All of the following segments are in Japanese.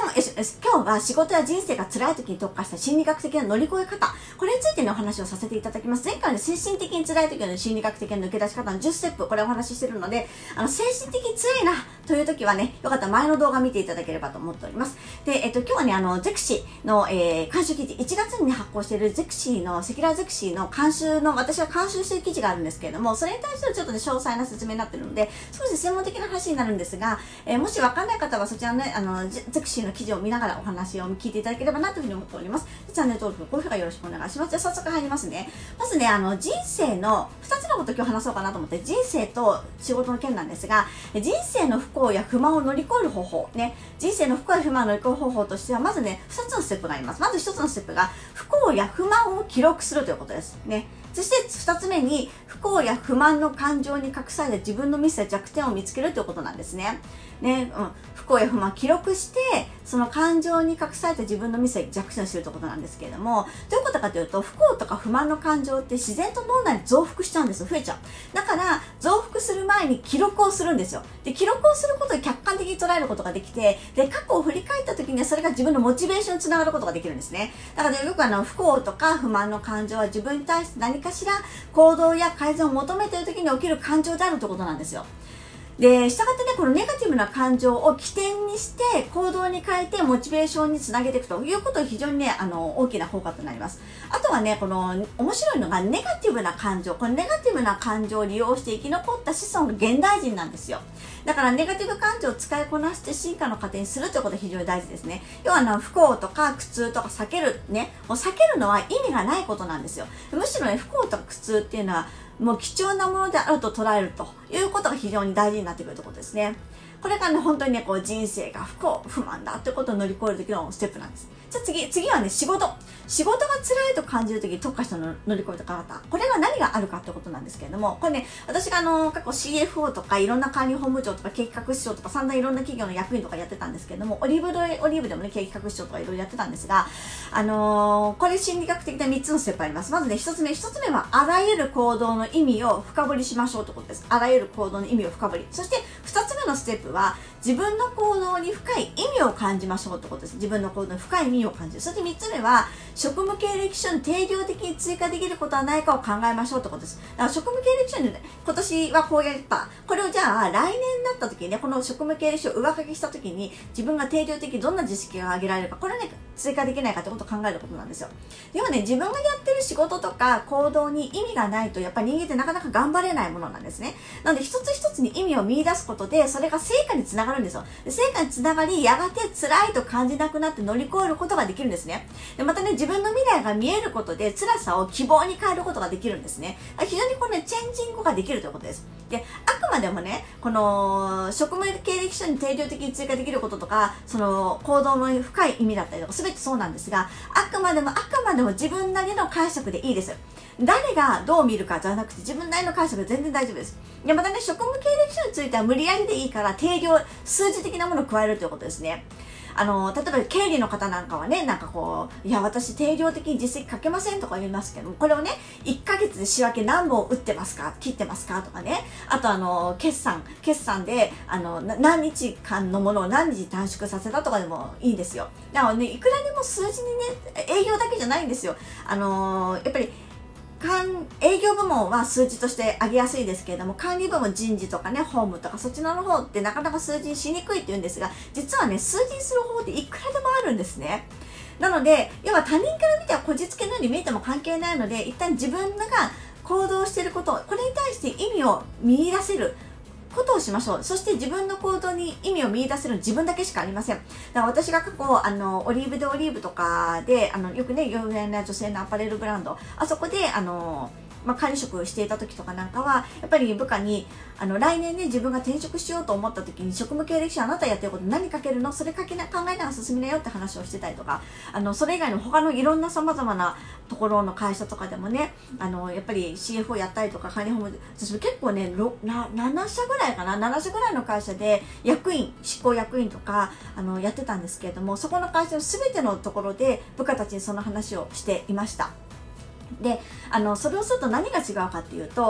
今日は仕事や人生が辛い時に特化した心理学的な乗り越え方、これについてのお話をさせていただきます。前回の精神的に辛い時の心理学的な抜け出し方の10ステップ、これをお話ししているので、精神的に辛いなという時はね、よかったら前の動画見ていただければと思っております。で、今日はね、ゼクシーの、監修記事、1月に、ね、発行しているゼクシーの、赤裸々ゼクシーの監修の、私が監修している記事があるんですけれども、それに対してはちょっとね、詳細な説明になっているので、少し専門的な話になるんですが、もしわかんない方はそちらのね、ゼクシーの記事を見ながらお話を聞いていただければなというふうに思っております。チャンネル登録、高評価よろしくお願いします。じゃあ早速入りますね。まずね、人生の2つのことを今日話そうかなと思って、人生と仕事の件なんですが、人生の不幸や不満を乗り越える方法、ね、人生の不幸や不満を乗り越える方法としては、まずね、2つのステップがあります。まず1つのステップが、不幸や不満を記録するということです。ね。そして2つ目に、不幸や不満の感情に隠された自分のミスや弱点を見つけるということなんですね。ね、不幸や不満を記録して、その感情に隠された自分のミスや弱点を知るということなんですけれども、どういうことかというと、不幸とか不満の感情って自然と脳内に増幅しちゃうんですよ。増えちゃう。だから、増幅する前に記録をするんですよ。で、記録をすることで客観的に捉えることができて、で、過去を振り返った時にはそれが自分のモチベーションにつながることができるんですね。だから、ね、よく不幸とか不満の感情は自分に対して何かしら行動や改善を求めている時に起きる感情であるということなんですよ。で、したがってね、このネガティブな感情を起点にして行動に変えてモチベーションにつなげていくということが非常にね、大きな効果となります。あとはね、この面白いのがネガティブな感情。このネガティブな感情を利用して生き残った子孫が現代人なんですよ。だからネガティブ感情を使いこなして進化の過程にするということが非常に大事ですね。要は不幸とか苦痛とか避けるね、もう避けるのは意味がないことなんですよ。むしろね、不幸とか苦痛っていうのはもう貴重なものであると捉えるということが非常に大事になってくるということですね。これがね、本当にね、こう人生が不幸、不満だということを乗り越える時のステップなんです。じゃあ次はね、仕事が辛いと感じる時に特化したの乗り越えた方。これは何があるかということなんですけれども、これね、私が過去 CFO とかいろんな管理本部長とか経営企画室長とか散々いろんな企業の役員とかやってたんですけれども、オリーブでもね、経営企画室長とかいろいろやってたんですが、これ心理学的な3つのステップあります。まずね、1つ目はあらゆる行動の意味を深掘りしましょうということです。あらゆる行動の意味を深掘り。そして2つ目のステップは、自分の行動に深い意味を感じましょうということです。自分の行動に深い意味を感じる。そして3つ目は、職務経歴書に定量的に追加できることはないかを考えましょうということです。だから職務経歴書に、ね、今年はこうやった。これをじゃあ来年になった時にね、この職務経歴書を上書きした時に自分が定量的にどんな実績が上げられるか、これはね、追加できないかということを考えることなんですよ。でもね、自分がやってる仕事とか行動に意味がないと、やっぱり人間ってなかなか頑張れないものなんですね。なので、一つ一つに意味を見出すことで、それが成果につながるんですよ。で、成果につながり、やがて辛いと感じなくなって乗り越えることができるんですね。で、またね、自分の未来が見えることで、辛さを希望に変えることができるんですね。非常にこのね、チェンジングができるということです。で、あくまでもね、この、職務経歴書に定量的に追加できることとか、その、行動の深い意味だったりとか、すべてそうなんですが、あくまでも自分なりの解釈でいいです。誰がどう見るかじゃなくて、自分なりの解釈で全然大丈夫です。で、またね、職務経歴書については無理やりでいいから、定量、数字的なものを加えるということですね。例えば経理の方なんかはね、なんかこう、いや、私定量的に実績書けませんとか言いますけども、これをね、1ヶ月で仕分け何本打ってますか、切ってますかとかね、あと決算で、何日間のものを何日短縮させたとかでもいいんですよ。だからね、いくらでも数字にね、営業だけじゃないんですよ。やっぱり、営業部門は数字として上げやすいですけれども、管理部門、人事とかね、法務とかそっちの方ってなかなか数字にしにくいって言うんですが、実はね、数字にする方っていくらでもあるんですね。なので、要は他人から見てはこじつけのように見えても関係ないので、一旦自分が行動していること、これに対して意味を見出せることをしましょう。そして自分の行動に意味を見出せるの自分だけしかありません。だから私が過去、オリーブとかで、よくね、有名な女性のアパレルブランド、あそこで、管理職していた時とかなんかは、やっぱり部下に、来年ね、自分が転職しようと思った時に、職務経歴書あなたやってること何書けるの、それ考えながら進みなよって話をしてたりとか、それ以外の他のいろんな様々なところの会社とかでもね、やっぱり CFO やったりとか、管理本部、私結構ね、7社ぐらいかな、7社ぐらいの会社で執行役員とか、やってたんですけれども、そこの会社の全てのところで部下たちにその話をしていました。で、それをすると何が違うかっていうと、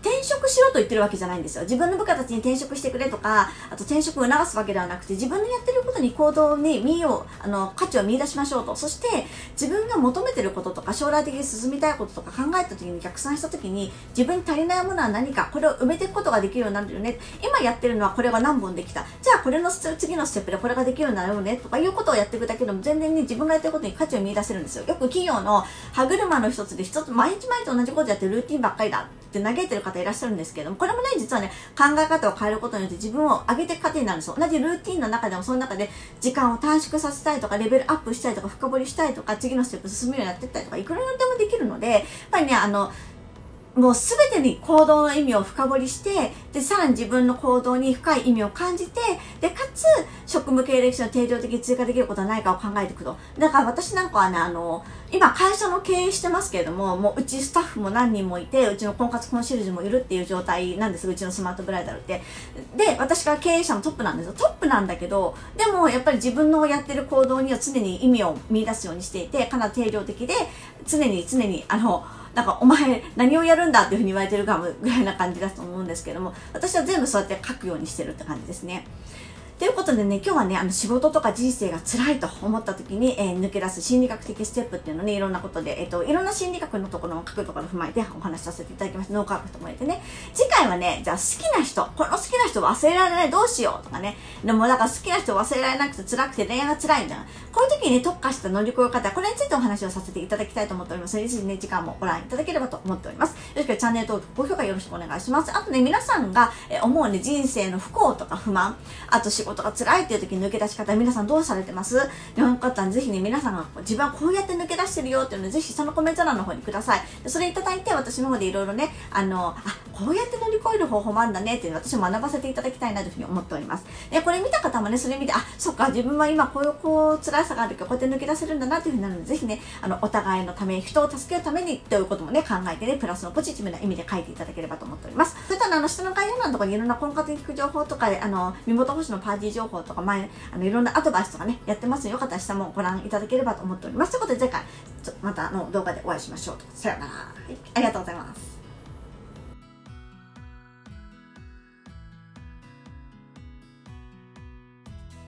転職しろと言ってるわけじゃないんですよ。自分の部下たちに転職してくれとか、あと転職を促すわけではなくて、自分のやってることに行動に価値を見出しましょうと。そして、自分が求めてることとか、将来的に進みたいこととか考えた時に逆算した時に、自分に足りないものは何か、これを埋めていくことができるようになるよね。今やってるのはこれが何本できた。じゃあこれの次のステップでこれができるようになるよね。とかいうことをやっていくだけでも全然に自分がやってることに価値を見出せるんですよ。よく企業の歯車の一つで毎日同じことやってるルーティンばっかりだって嘆いてる方いらっしゃるんですけども、これもね、実はね、考え方を変えることによって自分を上げていく過程になるんですよ。同じルーティンの中でも、その中で時間を短縮させたいとか、レベルアップしたいとか、深掘りしたいとか、次のステップ進むようにやっていったりとか、いくらでもできるので、やっぱりね、もうすべてに行動の意味を深掘りして、で、さらに自分の行動に深い意味を感じて、で、かつ、職務経歴書の定量的に追加できることはないかを考えていくと。だから私なんかはね、今会社の経営してますけれども、もううちスタッフも何人もいて、うちの婚活コンシェルジュもいるっていう状態なんです。うちのスマートブライダルって。で、私が経営者のトップなんですよ。トップなんだけど、でもやっぱり自分のやってる行動には常に意味を見出すようにしていて、かなり定量的で、常になんかお前何をやるんだっていうふうに言われてるかもぐらいな感じだと思うんですけども、私は全部そうやって書くようにしてるって感じですね。ということでね、今日はね、仕事とか人生が辛いと思った時に、抜け出す心理学的ステップっていうのをね、いろんなことで、いろんな心理学のところを書くところを踏まえてお話しさせていただきました。脳科学ともえてね。次回はね、じゃあ好きな人、この好きな人忘れられない、どうしようとかね。でもだから好きな人忘れられなくて辛くて恋愛が辛いみたいな。こういう時にね、特化した乗り越え方、これについてお話をさせていただきたいと思っております。ぜひね、時間もご覧いただければと思っております。よろしくチャンネル登録、高評価よろしくお願いします。あとね、皆さんが思うね、人生の不幸とか不満、あと仕事が辛いっていう時抜け出し方、皆さんどうされてます？よかったらぜひね、皆さんが自分はこうやって抜け出してるよっていうのをぜひそのコメント欄の方にください。でそれいただいて私の方でいろいろね、こうやって乗り越える方法もあるんだねっていうのを私も学ばせていただきたいなというふうに思っております。で、これ見た方もね、それ見て、そっか、自分は今こう辛さがあるけど、こうやって抜け出せるんだなというふうになるので、ぜひね、お互いのため、人を助けるためにということもね、考えてね、プラスのポジティブな意味で書いていただければと思っております。それと下の概要欄のところにいろんな婚活的情報とかで、身元保守のパーティー情報とか、いろんなアドバイスとかね、やってますので、よかったら下もご覧いただければと思っております。ということで、次回、また動画でお会いしましょうと。さようなら。はい、ありがとうございます。